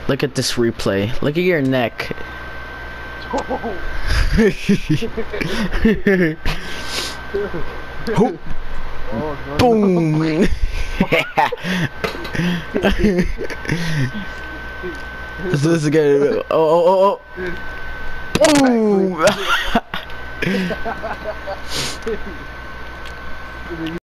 Look at this replay. Look at your neck. Oh, Boom. This is good. Oh. Oh.